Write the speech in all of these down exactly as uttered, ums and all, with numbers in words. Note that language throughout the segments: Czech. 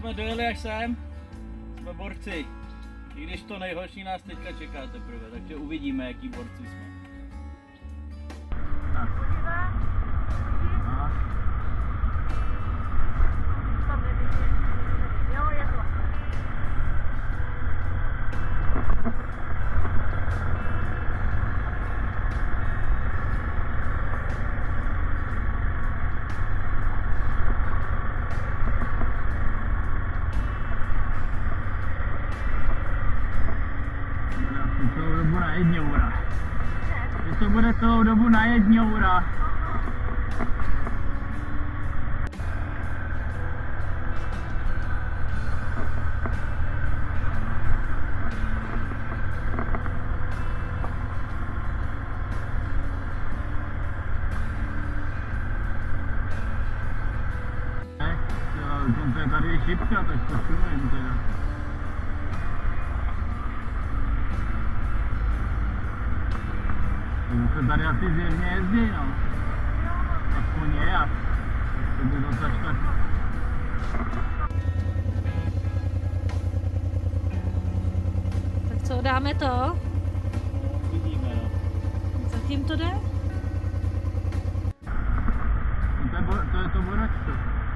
jsme dojeli až sem, jsme borci. I když to nejhorší nás teďka čeká teprve, takže uvidíme, jaký borci jsme. Celou dobu na jedňoura. Že to bude celou dobu na jedňoura. Dokonce je tady šipka, tak to šumím teda. To se tady asi zjevně jezdí, no. Aspoň nějak. To by zase až tak. Tak co, dáme to? Uvidíme, no. Zatím to jde? To je, bo, to, je to boračko.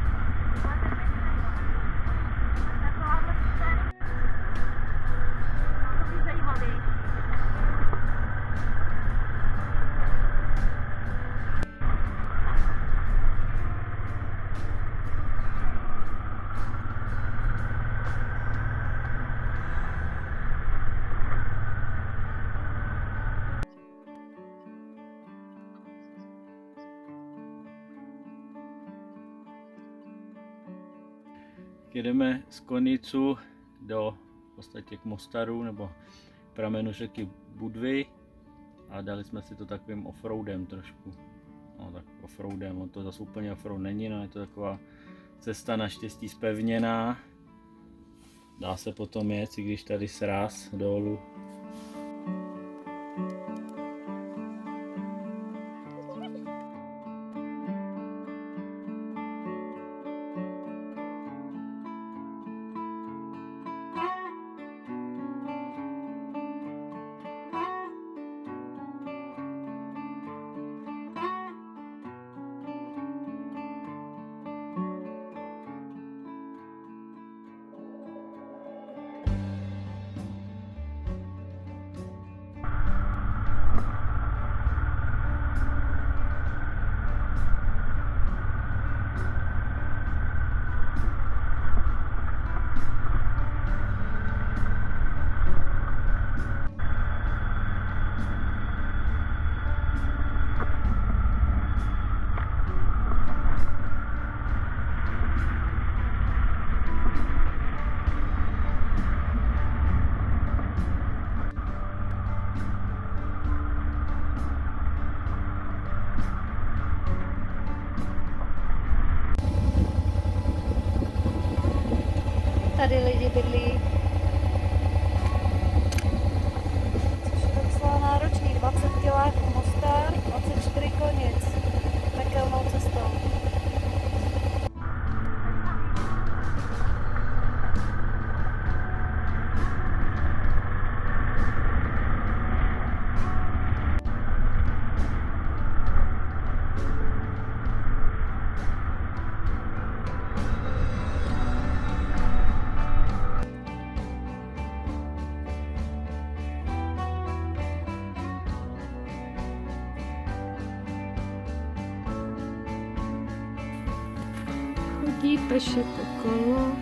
Jedeme z Konicu do v podstatě k Mostaru nebo pramenu řeky Budvy a dali jsme si to takovým offroadem trošku. No tak offroadem, on to zase úplně offroad není, no je to taková cesta naštěstí zpevněná. Dá se potom jet, i když tady sráz dolů. Tady lidi bydlí. Což je docela náročný. dvacet kiláků Mostar, dvacet čtyři Konic. Pekelnou cestou. Chodí pešek okolo.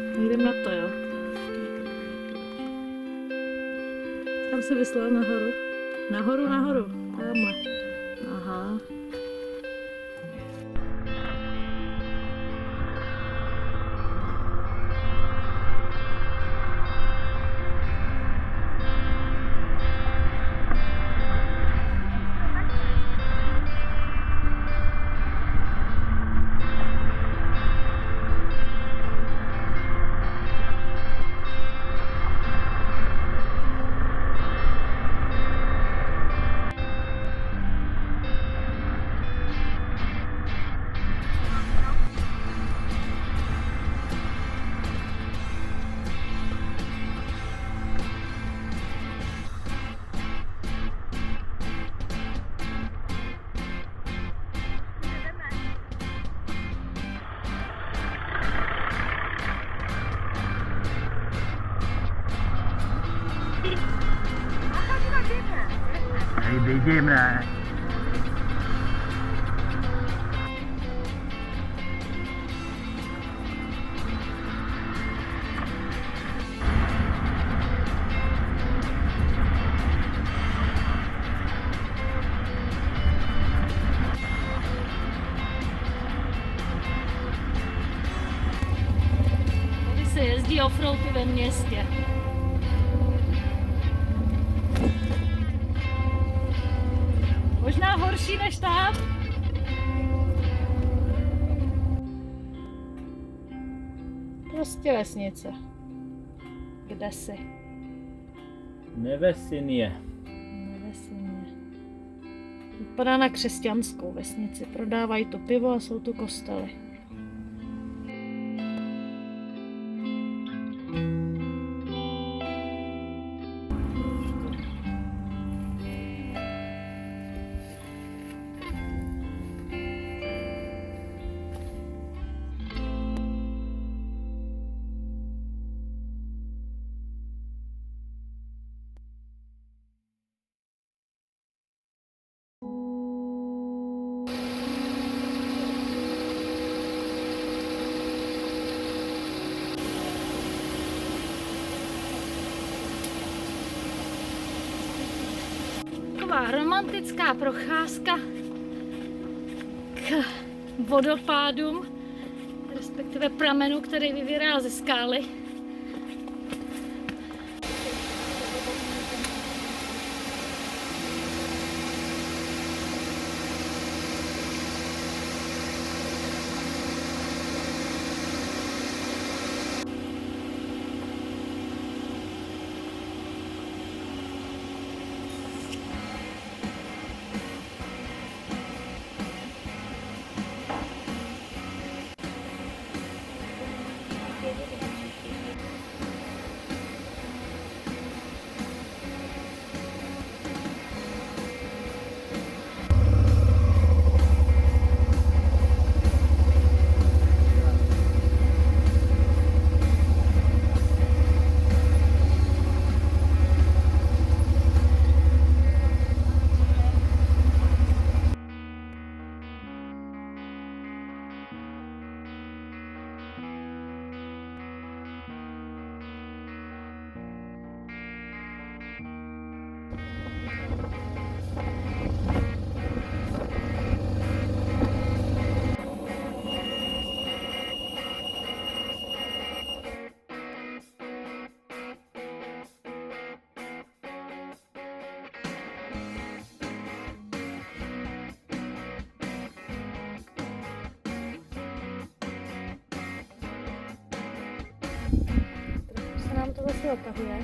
Jdem na to, jo. Tam se vyslal nahoru. Nahoru, nahoru. Tamhle. Aha. Hej, vidíme. Tady se jezdí offroady ve městě. Možná horší než tam. Prostě vesnice. Kde si? Nevesinie. Nevesině. Vypadá na křesťanskou vesnici. Prodávají tu pivo a jsou tu kostely. Taková romantická procházka k vodopádům, respektive pramenu, který vyvírá ze skály. Se nám to zase otahuje.